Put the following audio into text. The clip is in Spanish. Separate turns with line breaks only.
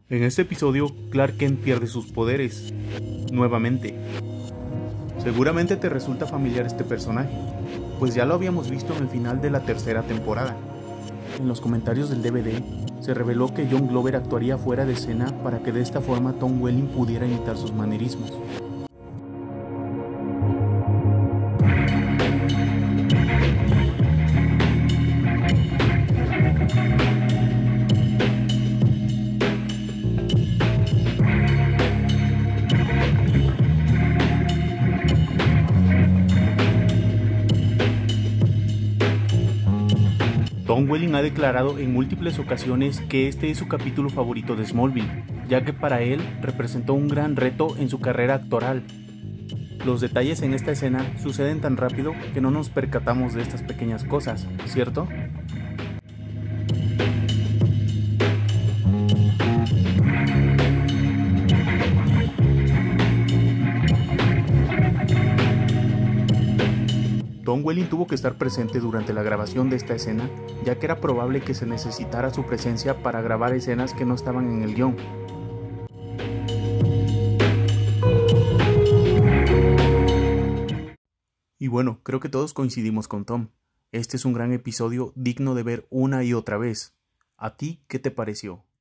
En este episodio, Clark Kent pierde sus poderes, nuevamente. Seguramente te resulta familiar este personaje, pues ya lo habíamos visto en el final de la tercera temporada. En los comentarios del DVD, se reveló que John Glover actuaría fuera de escena para que de esta forma Tom Welling pudiera imitar sus manerismos. Tom Welling ha declarado en múltiples ocasiones que este es su capítulo favorito de Smallville, ya que para él representó un gran reto en su carrera actoral. Los detalles en esta escena suceden tan rápido que no nos percatamos de estas pequeñas cosas, ¿cierto? Tom Welling tuvo que estar presente durante la grabación de esta escena, ya que era probable que se necesitara su presencia para grabar escenas que no estaban en el guión. Y bueno, creo que todos coincidimos con Tom. Este es un gran episodio digno de ver una y otra vez. ¿A ti qué te pareció?